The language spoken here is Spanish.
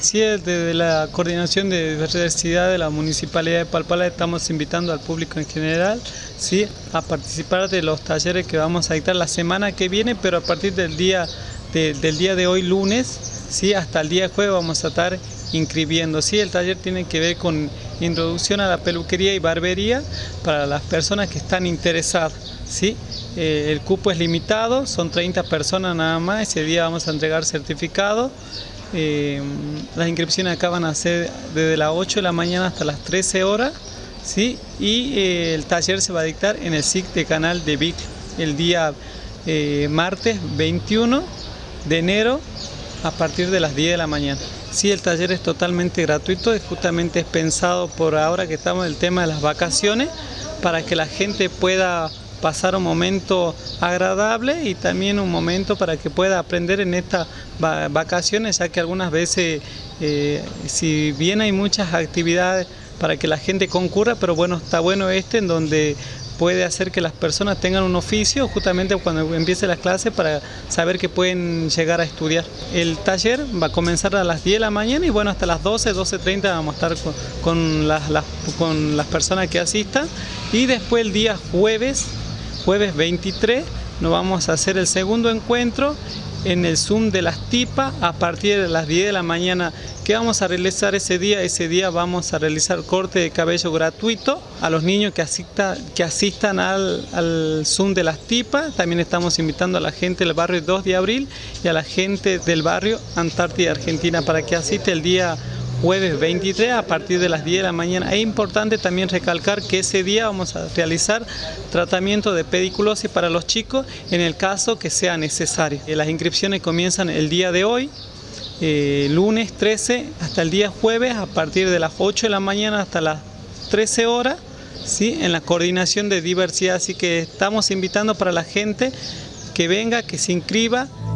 Sí, desde la Coordinación de Diversidad de la Municipalidad de Palpalá estamos invitando al público en general, ¿sí?, a participar de los talleres que vamos a dictar la semana que viene, pero a partir del día de hoy, lunes, ¿sí?, hasta el día jueves vamos a estar inscribiendo. ¿Sí? El taller tiene que ver con introducción a la peluquería y barbería para las personas que están interesadas, ¿sí? El cupo es limitado, son 30 personas nada más, ese día vamos a entregar certificados. Las inscripciones acá van a ser desde las 8 de la mañana hasta las 13 horas, ¿sí? Y el taller se va a dictar en el SIC de Canal de Vic el día martes 21 de enero a partir de las 10 de la mañana. Sí, el taller es totalmente gratuito, justamente es pensado por ahora que estamos en el tema de las vacaciones, para que la gente pueda pasar un momento agradable y también un momento para que pueda aprender en estas vacaciones, ya que algunas veces, si bien hay muchas actividades para que la gente concurra, pero bueno, está bueno en donde puede hacer que las personas tengan un oficio justamente cuando empiece las clases para saber que pueden llegar a estudiar. El taller va a comenzar a las 10 de la mañana y bueno, hasta las 12:30 vamos a estar con las personas que asistan, y después el día jueves 23 nos vamos a hacer el segundo encuentro en el Zoom de las TIPA a partir de las 10 de la mañana. ¿Qué vamos a realizar ese día? Ese día vamos a realizar corte de cabello gratuito a los niños que asistan al Zoom de las TIPA. También estamos invitando a la gente del barrio 2 de abril y a la gente del barrio Antártida Argentina para que asiste el día jueves 23 a partir de las 10 de la mañana. Es importante también recalcar que ese día vamos a realizar tratamiento de pediculosis para los chicos en el caso que sea necesario. Las inscripciones comienzan el día de hoy, lunes 13, hasta el día jueves a partir de las 8 de la mañana hasta las 13 horas, ¿sí?, en la Coordinación de Diversidad. Así que estamos invitando para la gente que venga, que se inscriba.